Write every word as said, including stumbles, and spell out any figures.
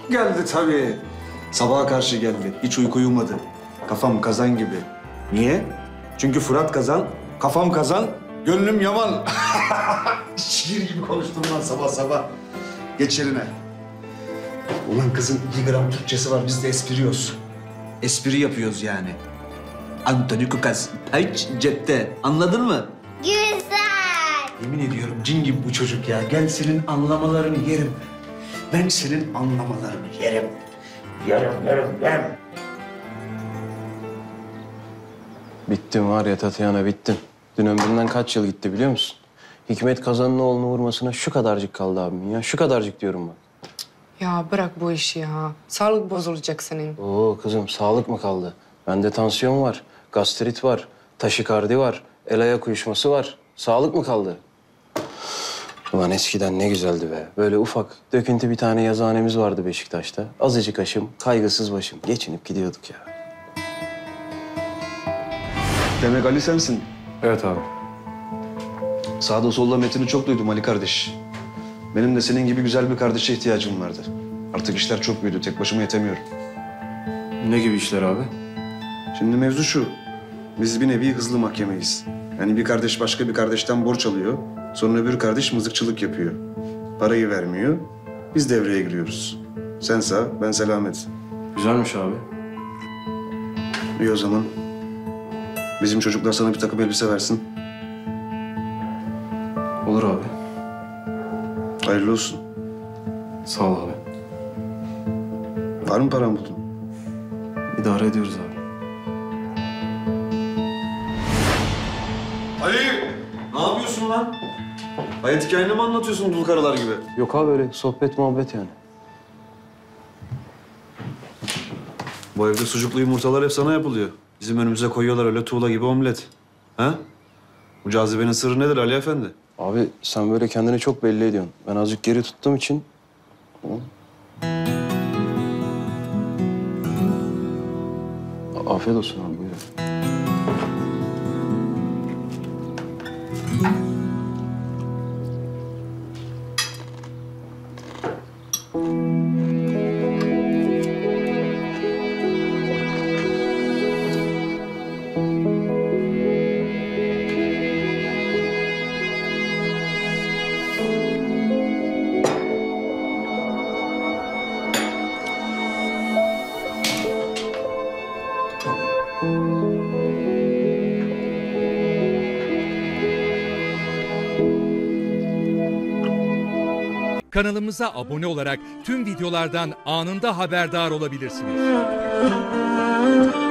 geldi tabii. Sabaha karşı geldi. Hiç uyku uyumadı. Kafam kazan gibi. Niye? Çünkü Fırat kazan, kafam kazan, gönlüm yaman. Şiir gibi konuştum lan sabah sabah. Geç yerine. Ulan kızın iki gram Türkçesi var, biz de espriyoruz. Espri yapıyoruz yani. Antoni Kukas, hiç cepte. Anladın mı? Güzel. Yemin ediyorum cin gibi bu çocuk ya. Gel senin anlamalarını yerim. Ben senin anlamalarını yerim. Yerim, yerim, yerim. Bittim var ya Tatyana, bittim. Dün ömrümden kaç yıl gitti biliyor musun? Hikmet Kazan'ın oğlunu vurmasına şu kadarcık kaldı abimin ya. Şu kadarcık diyorum bak. Ya bırak bu işi ya. Sağlık bozulacak senin. Oo kızım, sağlık mı kaldı? Bende tansiyon var, gastrit var, taşikardi var, el ayak uyuşması var. Sağlık mı kaldı? Ulan eskiden ne güzeldi be. Böyle ufak, döküntü bir tane yazıhanemiz vardı Beşiktaş'ta. Azıcık aşım, kaygısız başım. Geçinip gidiyorduk ya. Demek Ali sensin. Evet abi. Sağda solda Metin'i çok duydum Ali kardeş. Benim de senin gibi güzel bir kardeşe ihtiyacım vardı. Artık işler çok büyüdü, tek başıma yetemiyorum. Ne gibi işler abi? Şimdi mevzu şu, biz bir nevi hızlı mahkemeyiz. Yani bir kardeş başka bir kardeşten borç alıyor, sonra öbür kardeş mızıkçılık yapıyor. Parayı vermiyor, biz devreye giriyoruz. Sen sağ, ben selamet. Güzelmiş abi. İyi o zaman. Bizim çocuklar sana bir takım elbise versin. Olur abi. Hayırlı olsun. Sağ ol abi. Var mı paran buldun? İdare ediyoruz abi. Ali! Ne yapıyorsun lan? Hayat hikayeni mi anlatıyorsun dul karılar gibi? Yok abi, öyle sohbet muhabbet yani. Bu evde sucuklu yumurtalar hep sana yapılıyor. Bizim önümüze koyuyorlar öyle tuğla gibi omlet. Ha? Bu cazibenin sırrı nedir Ali Efendi? Abi sen böyle kendini çok belli ediyorsun. Ben azıcık geri tuttuğum için... Hı? A- Afiyet olsun abi, buyurun. Kanalımıza abone olarak tüm videolardan anında haberdar olabilirsiniz.